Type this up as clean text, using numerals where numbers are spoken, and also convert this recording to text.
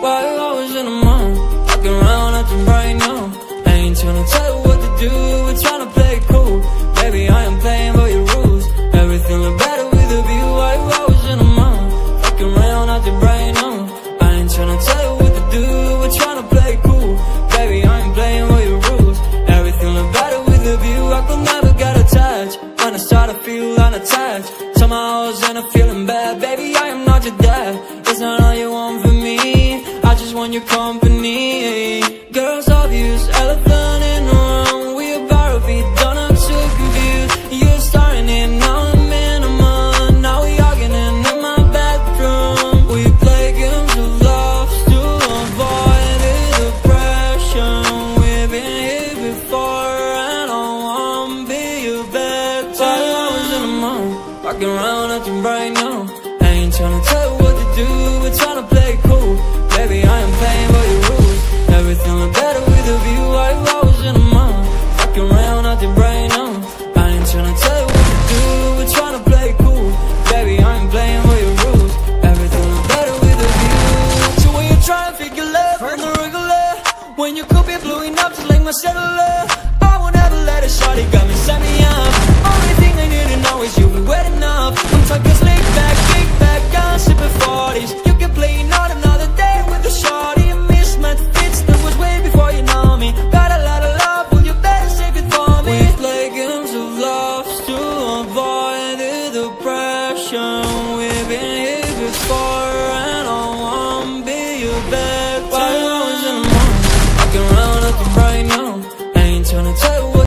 Why you always in the mood? Walking around acting right now. I ain't tryna tell you what to do, we're tryna play it cool. Baby, I am playing by your rules. Everything look better with a view. Why you always in the mood? Walking around acting right now. I ain't tryna tell you what to do, we're tryna play it cool. Baby, I am playing by your rules. Everything look better with a view. I could never get attached. When I start to feel unattached, somehow I was in a feeling bad. Baby, I am not your dad. It's not all you want from me, I just want your company. Girls obvious, elephant in the room. We about to be done, I'm so confused. You're starting it, now I'm in a month. Now we arguing in my bedroom. We play games of love to avoid the depression. We've been here before and I wanna be your bed. While I was in the mood, walking around acting bright now. I ain't tryna tell you what to do, we're tryna play it cool. Baby, I am playing by your rules. Everything look better with a view. Why you always in the mood? Walking around acting bright now. I ain't tryna tell you what to do, we're tryna play it cool. Baby, I am playing by your rules. Everything look better with a view. So when you try to figure love on the regular, when you could be blowing up just like my cellular, I won't ever let it shorty got me set me up. Only thing I need to know is you be wet enough. I'm talking slick back, kick back, I'm sipping 40s. You can play not another day with a shorty. A mismatch fits that was way before you know me. Got a lot of love, well you better save it for me. We play games of love to avoid the depression. We've been here before and I wanna be your best.